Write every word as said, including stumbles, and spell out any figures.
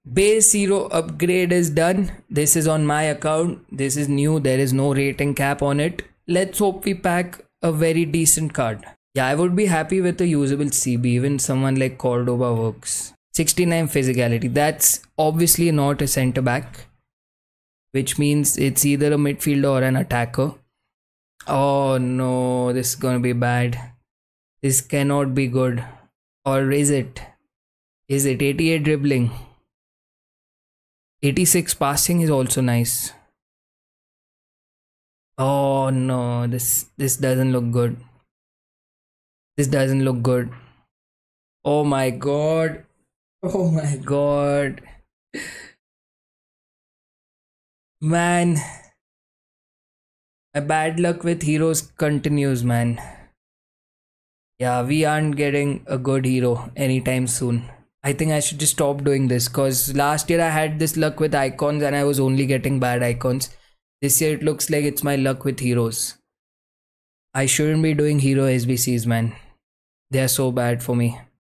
Base hero upgrade is done. This is on my account. This is new. There is no rating cap on it. Let's hope we pack a very decent card. Yeah, I would be happy with a usable C B. Even someone like Cordoba works. sixty-nine physicality. That's obviously not a center back, which means it's either a midfielder or an attacker. Oh no, this is gonna be bad. This cannot be good. Or is it? Is it eighty-eight dribbling? eighty-six passing is also nice. Oh no, this this doesn't look good. This doesn't look good. Oh my god. Oh my god. Man. My bad luck with heroes continues, man. Yeah, we aren't getting a good hero anytime soon. I think I should just stop doing this because last year I had this luck with icons and I was only getting bad icons. This year it looks like it's my luck with heroes. I shouldn't be doing hero S B Cs, man. They are so bad for me.